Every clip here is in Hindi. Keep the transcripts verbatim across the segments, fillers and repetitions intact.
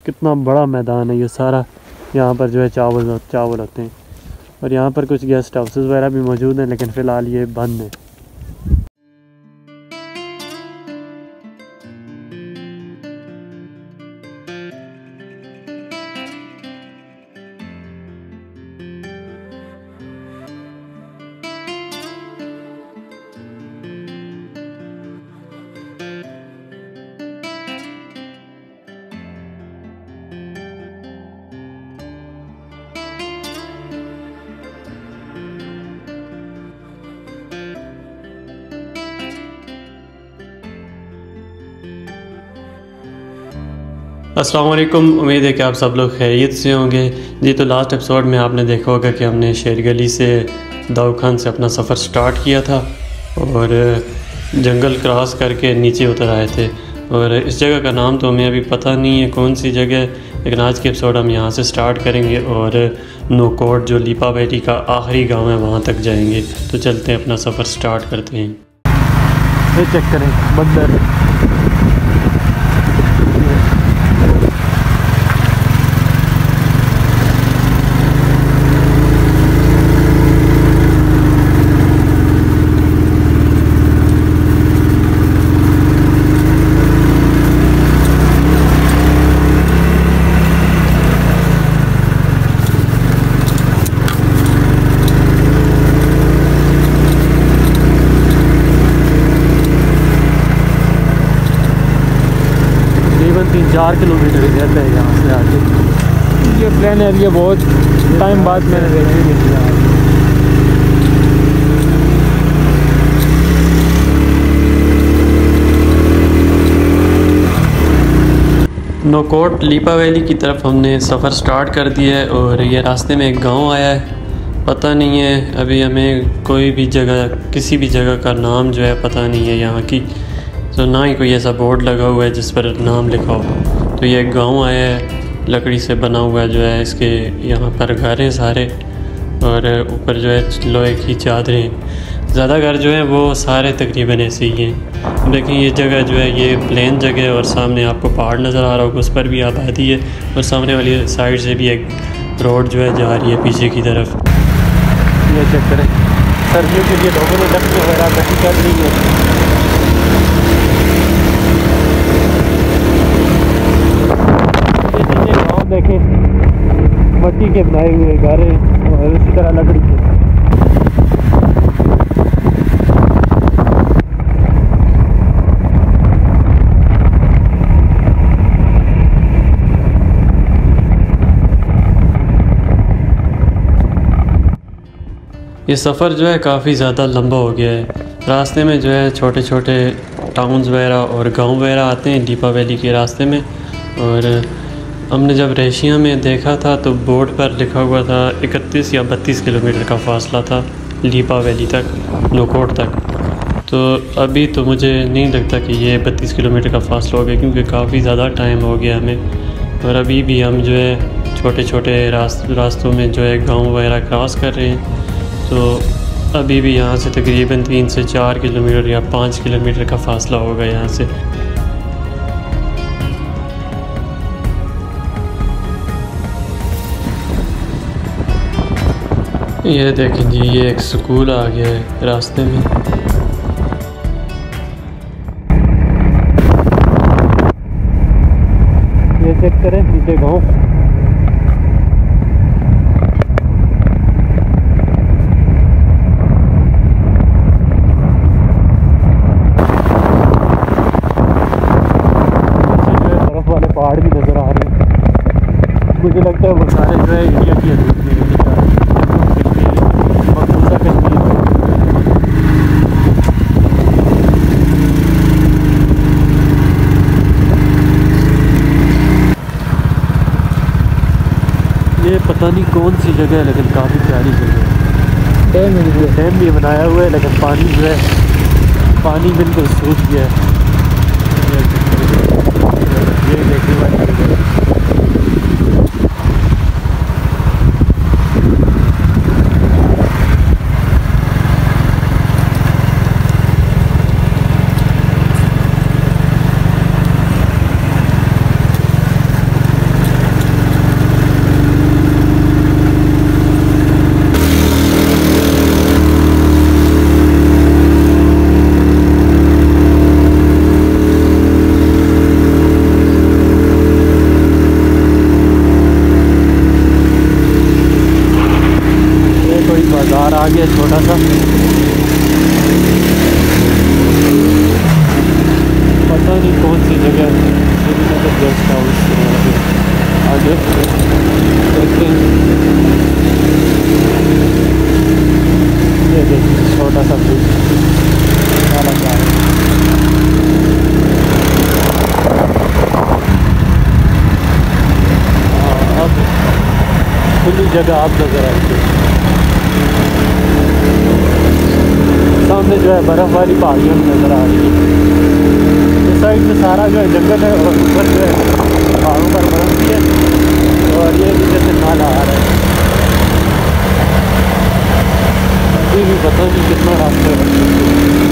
कितना बड़ा मैदान है ये सारा। यहाँ पर जो है चावल चावल होते हैं और यहाँ पर कुछ गेस्ट हाउसेस वगैरह भी मौजूद हैं, लेकिन फ़िलहाल ये बंद है। अस्सलाम वालेकुम, उम्मीद है कि आप सब लोग खैरियत से होंगे जी। तो लास्ट एपिसोड में आपने देखा होगा कि हमने शेर गली से दाऊद खान से अपना सफ़र स्टार्ट किया था और जंगल क्रॉस करके नीचे उतर आए थे। और इस जगह का नाम तो हमें अभी पता नहीं है कौन सी जगह, लेकिन आज के एपिसोड हम यहाँ से स्टार्ट करेंगे और नोकोट जो लीपा वैली का आखिरी गाँव है वहाँ तक जाएंगे। तो चलते हैं, अपना सफ़र स्टार्ट करते हैं। ये चेक करें बंदर। तीन चार किलोमीटर इधर है यहाँ से आगे। ये प्लेन एरिया बहुत टाइम बाद मैंने देखी नहीं किया। नोकोट लीपा वैली की तरफ हमने सफ़र स्टार्ट कर दिया है और ये रास्ते में एक गांव आया है। पता नहीं है अभी हमें कोई भी जगह, किसी भी जगह का नाम जो है पता नहीं है यहाँ की, तो ना ही कोई ऐसा बोर्ड लगा हुआ है जिस पर नाम लिखा हो। तो ये एक गांव आया है, लकड़ी से बना हुआ है जो है, इसके यहाँ पर घर हैं सारे और ऊपर जो है लोहे की चादरें। ज़्यादा घर जो है वो सारे तकरीबन ऐसे ही हैं। देखिए ये जगह जो है ये प्लेन जगह है और सामने आपको पहाड़ नज़र आ रहा होगा, उस पर भी आबादी है और सामने वाली साइड से भी एक रोड जो है जा रही है पीछे की तरफ। ये चेक करें, सर्दियों के लिए लोगों ने लकड़ी वगैरह इकट्ठी कर ली है। देखें मट्टी के बनाए हुए घर हैं और इसी तरह लकड़ी के। ये सफ़र जो है काफ़ी ज़्यादा लंबा हो गया है। रास्ते में जो है छोटे छोटे टाउन्स वगैरह और गांव वगैरह आते हैं लीपा वैली के रास्ते में। और हमने जब रेशिया में देखा था तो बोर्ड पर लिखा हुआ था इकतीस या बत्तीस किलोमीटर का फासला था लीपा वैली तक, नोकोट तक। तो अभी तो मुझे नहीं लगता कि ये बत्तीस किलोमीटर का फासला हो गया, क्योंकि काफ़ी ज़्यादा टाइम हो गया हमें और अभी भी हम जो है छोटे छोटे रास्त रास्तों में जो है गांव वगैरह क्रॉस कर रहे हैं। तो अभी भी यहाँ से तकरीबन तीन से चार किलोमीटर या पाँच किलोमीटर का फासला होगा यहाँ से। ये देखें जी, ये एक स्कूल आ गया है रास्ते में। ये चेक करें पीछे गाँव। बर्फ वाले पहाड़ भी नज़र आ रहे हैं। मुझे लगता है वो सारे जो है इंडिया की हदूद में ये पता नहीं कौन सी जगह है, लेकिन काफ़ी प्यारी जगह है। डैम डैम भी बनाया हुआ है, लेकिन पानी जो है पानी बिल्कुल सूख गया है। ये देखने वाली जगह है। आ गया छोटा सा, पता नहीं कौन सी जगह, श्रीनगर गेस्ट हाउस आगे देखते हैं। ये देखिए छोटा सा ब्रिज वाला जा रहा है। अब खुली जगह आप नजर आएगी, सामने जो है बर्फ़ वाली पहाड़ियाँ नजर आ रही है। इस साइड में सारा जो है जंगल है और ऊपर जो है पहाड़ों पर बर्फ़ भी है और ये भी जैसे नाला आ रहा है। अभी भी पता नहीं कितना रास्ता है।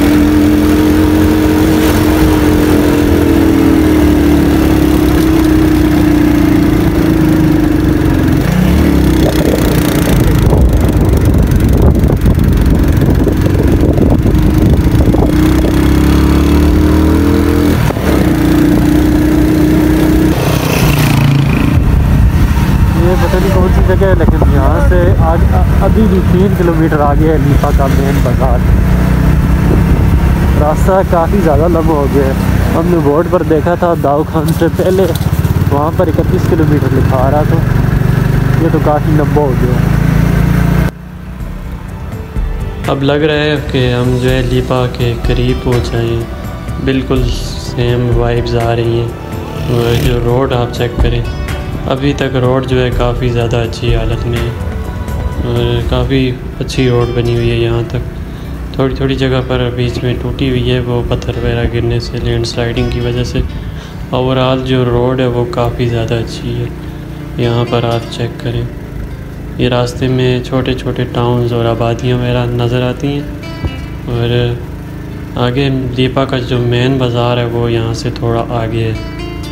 पता नहीं कौन सी जगह है, लेकिन यहाँ से आज अभी भी तीन किलोमीटर आगे है लीपा का मेन बाज़ार। रास्ता काफ़ी ज़्यादा लंबा हो गया है। हमने बोर्ड पर देखा था दाऊ खान से पहले वहाँ पर इकतीस किलोमीटर लिखा आ रहा था, ये तो काफ़ी लंबा हो गया। अब लग रहा है कि हम जो है लीपा के करीब पहुँच आए हैं, बिल्कुल सेम वाइब्स आ रही हैं। और जो रोड आप चेक करें, अभी तक रोड जो है काफ़ी ज़्यादा अच्छी हालत में है और काफ़ी अच्छी रोड बनी हुई है। यहाँ तक थोड़ी थोड़ी जगह पर बीच में टूटी हुई है, वो पत्थर वगैरह गिरने से, लैंडस्लाइडिंग की वजह से। ओवरऑल जो रोड है वो काफ़ी ज़्यादा अच्छी है। यहाँ पर आप चेक करें, ये रास्ते में छोटे छोटे टाउन्स और आबादियाँ वगैरह नज़र आती हैं। और आगे लीपा का जो मेन बाज़ार है वो यहाँ से थोड़ा आगे है।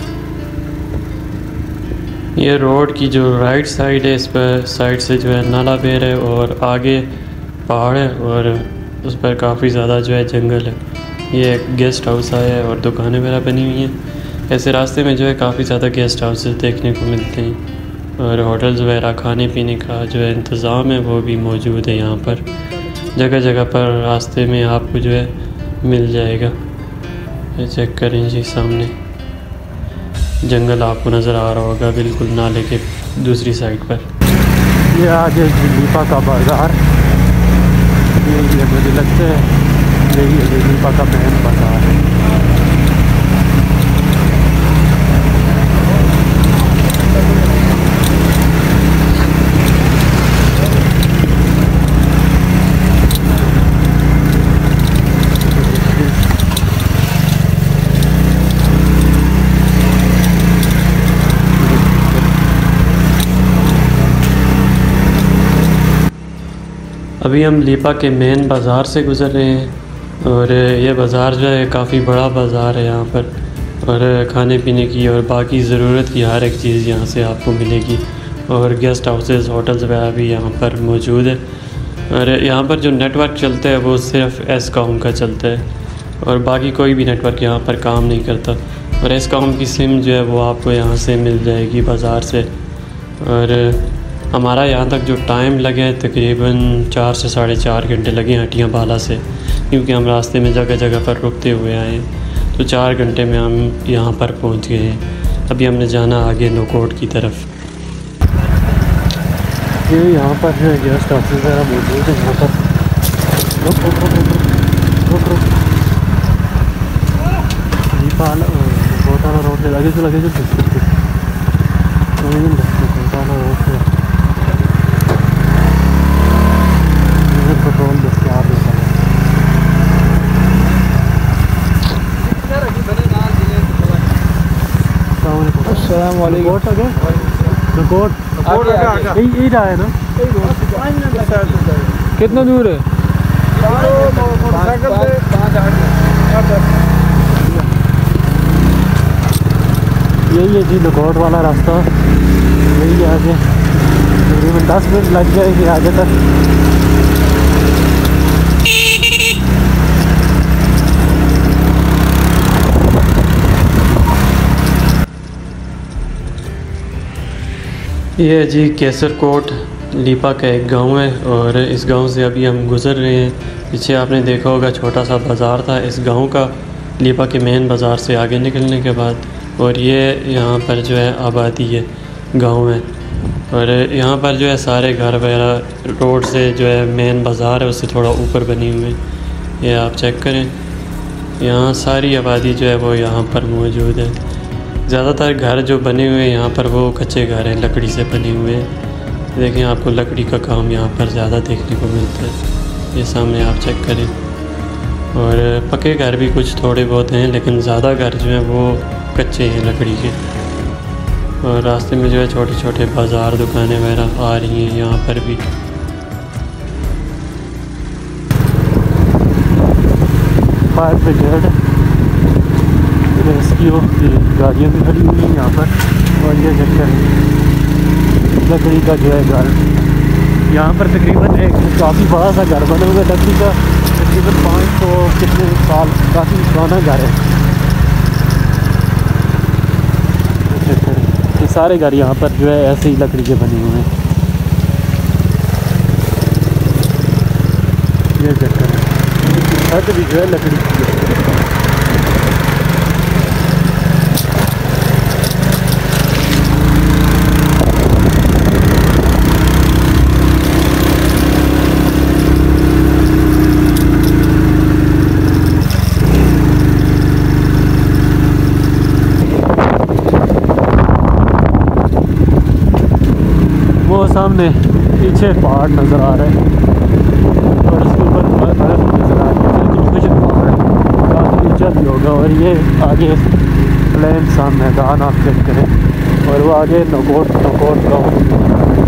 ये रोड की जो राइट साइड है, इस पर साइड से जो है नाला बेर है और आगे पहाड़ है और उस पर काफ़ी ज़्यादा जो है जंगल है। ये एक गेस्ट हाउस आया है और दुकानें वगैरह बनी हुई हैं। ऐसे रास्ते में जो है काफ़ी ज़्यादा गेस्ट हाउसेस देखने को मिलते हैं और होटल्स वगैरह खाने पीने का जो है इंतज़ाम है वो भी मौजूद है। यहाँ पर जगह जगह पर रास्ते में आपको जो है मिल जाएगा। ये चेक करें जी, सामने जंगल आपको नज़र आ रहा होगा बिल्कुल नाले के दूसरी साइड पर। ये आगे लीपा का बाज़ार, ये मुझे लगता है यही है लीपा का मेन बाज़ार है। अभी हम लीपा के मेन बाज़ार से गुज़र रहे हैं और ये बाज़ार जो है काफ़ी बड़ा बाज़ार है यहाँ पर, और खाने पीने की और बाकी ज़रूरत की हर एक चीज़ यहाँ से आपको मिलेगी। और गेस्ट हाउसेस, होटल्स वगैरह भी यहाँ पर मौजूद है। और यहाँ पर जो नेटवर्क चलता है वो सिर्फ एस कॉम का चलता है और बाकी कोई भी नेटवर्क यहाँ पर काम नहीं करता। और एस कॉम की सिम जो है वो आपको यहाँ से मिल जाएगी बाज़ार से। और हमारा यहाँ तक जो टाइम लगे है तकरीबन चार से साढ़े चार घंटे लगे हटियाँ बाला से, क्योंकि हम रास्ते में जगह जगह पर रुकते हुए आए हैं। तो चार घंटे में हम यहाँ पर पहुँच गए हैं। अभी हमने जाना आगे नोकोट की तरफ। ये यहाँ पर जो है गेस्ट हाउस वगैरह मौजूद है। यहाँ पर रुक रुक रुक रुक रुक बहुत आना रोड से लगे से लगे से पेट्रोल दस्तियाब है। अस्सलाम वालेकुम। यही रहा है ना, कितना दूर है? यही है जी नकोट वाला रास्ता, यही आगे तकरीबन दस मिनट लग जाएगी आगे तक। ये है जी केसर कोट लीपा का एक गांव है और इस गांव से अभी हम गुज़र रहे हैं। पीछे आपने देखा होगा छोटा सा बाज़ार था इस गांव का, लीपा के मेन बाज़ार से आगे निकलने के बाद। और ये यहाँ पर जो है आबादी है, गांव है। और यहाँ पर जो है सारे घर वगैरह रोड से जो है मेन बाज़ार है उससे थोड़ा ऊपर बनी हुई है। ये आप चेक करें, यहाँ सारी आबादी जो है वो यहाँ पर मौजूद है। ज़्यादातर घर जो बने हुए हैं यहाँ पर वो कच्चे घर हैं, लकड़ी से बने हुए हैं। देखें, आपको लकड़ी का काम यहाँ पर ज़्यादा देखने को मिलता है। ये सामने आप चेक करें। और पक्के घर भी कुछ थोड़े बहुत हैं, लेकिन ज़्यादा घर जो हैं वो कच्चे हैं लकड़ी के। और रास्ते में जो है छोटे छोटे बाज़ार दुकानें वगैरह आ रही हैं यहाँ पर भी। फायर ब्रिगेड रेस्क्यू की गाड़ियाँ भी खड़ी हुई हैं यहाँ पर। और ये चक्कर लकड़ी का जो है घर, यहाँ पर तकरीबन एक काफ़ी बड़ा सा घर बना हुआ है लकड़ी का, तकरीबन पाँच सौ कितने साल काफ़ी पुराना घर है। ये सारे घर यहाँ पर जो है ऐसे ही लकड़ी के बने हुए हैं। ये चक्कर है, छत भी जो है लकड़ी की है। वो सामने पीछे पहाड़ नज़र आ रहा है और उसके ऊपर बर्फ नज़र आ रही है। बिल्कुल खुश पहाड़ है, काफ़ी ऊंचा भी होगा। और ये आगे प्लेन सा मैदान आप चेक करें। और वो आगे नकोट नकोट गाँव।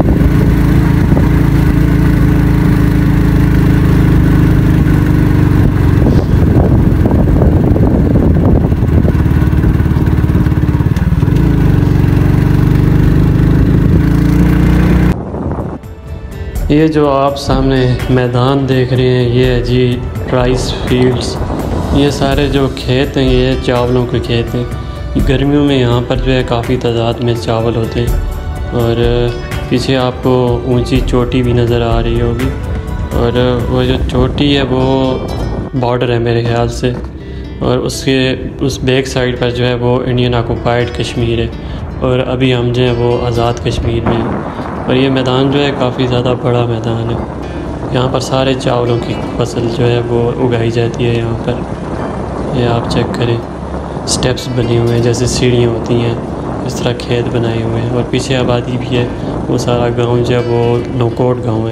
ये जो आप सामने मैदान देख रहे हैं ये है जी राइस फील्ड्स। ये सारे जो खेत हैं ये चावलों के खेत हैं। गर्मियों में यहाँ पर जो है काफ़ी तादाद में चावल होते हैं। और पीछे आपको ऊंची चोटी भी नज़र आ रही होगी। और वो जो चोटी है वो बॉर्डर है मेरे ख्याल से। और उसके उस बैक साइड पर जो है वो इंडियन ऑक्युपाइड कश्मीर है। और अभी हम जो है वो आज़ाद कश्मीर में हैं। और ये मैदान जो है काफ़ी ज़्यादा बड़ा मैदान है। यहाँ पर सारे चावलों की फसल जो है वो उगाई जाती है यहाँ पर। ये आप चेक करें, स्टेप्स बने हुए हैं जैसे सीढ़ियाँ होती हैं, इस तरह खेत बनाए हुए हैं। और पीछे आबादी भी है। वो सारा गांव जो है वो नौकोट गांव है।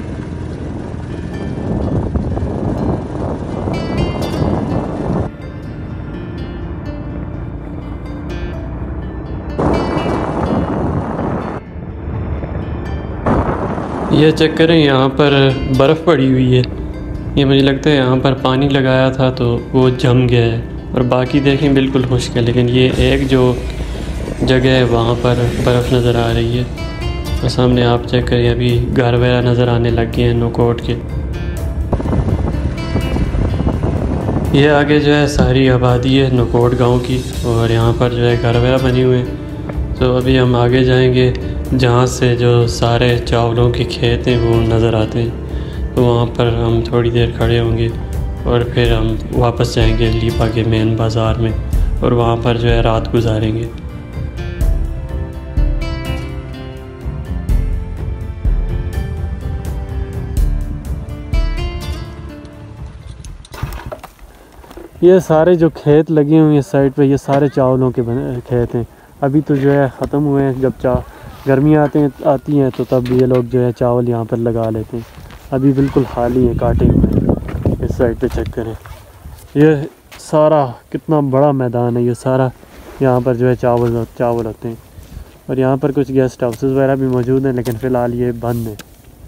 ये चेक करें, यहाँ पर बर्फ़ पड़ी हुई है। ये मुझे लगता है यहाँ पर पानी लगाया था तो वो जम गया है। और बाकी देखें बिल्कुल खुश्क है, लेकिन ये एक जो जगह है वहाँ पर बर्फ़ नज़र आ रही है। और सामने आप चेक करें, अभी घर वगैरह नज़र आने लग गए हैं नौकोट के। ये आगे जो है सारी आबादी है नौकोट गांव की। और यहाँ पर जो है घर वगैरह बने हुए हैं। तो अभी हम आगे जाएंगे जहाँ से जो सारे चावलों के खेत हैं वो नज़र आते हैं। तो वहाँ पर हम थोड़ी देर खड़े होंगे और फिर हम वापस जाएंगे लीपा के मेन बाज़ार में। और वहाँ पर जो है रात गुजारेंगे। ये सारे जो खेत लगे हुए हैं साइड पे, ये सारे चावलों के बने खेत हैं। अभी तो जो है ख़त्म हुए हैं। जब चा गर्मियाँ आते हैं आती हैं तो तब ये लोग जो है चावल यहाँ पर लगा लेते हैं। अभी बिल्कुल खाली है, काटे हुए हैं। इस साइड पे चेक करें, ये सारा कितना बड़ा मैदान है। ये सारा यहाँ पर जो है चावल चावल होते हैं। और यहाँ पर कुछ गेस्ट हाउसेस वगैरह भी मौजूद हैं, लेकिन फ़िलहाल ये बंद है।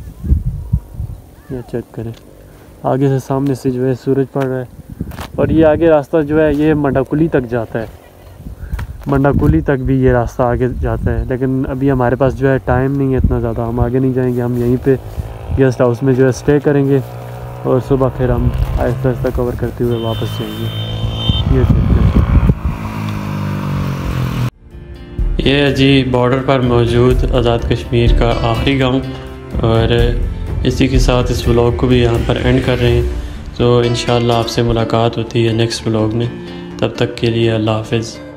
ये चेक करें, आगे से सामने से जो है सूरज पड़ रहा है। और ये आगे रास्ता जो है ये मंडाकुली तक जाता है। मंडाकुली तक भी ये रास्ता आगे जाता है, लेकिन अभी हमारे पास जो है टाइम नहीं है इतना ज़्यादा। हम आगे नहीं जाएंगे, हम यहीं पे गेस्ट हाउस में जो है स्टे करेंगे। और सुबह फिर हम आहिस्ता आहिस्ता कवर करते हुए वापस जाएंगे। ये ये है जी बॉर्डर पर मौजूद आज़ाद कश्मीर का आखिरी गांव। और इसी के साथ इस व्लॉग को भी यहाँ पर एंड कर रहे हैं। तो इंशाल्लाह आपसे मुलाकात होती है नेक्स्ट व्लॉग में। तब तक के लिए अल्लाह हाफ़िज़।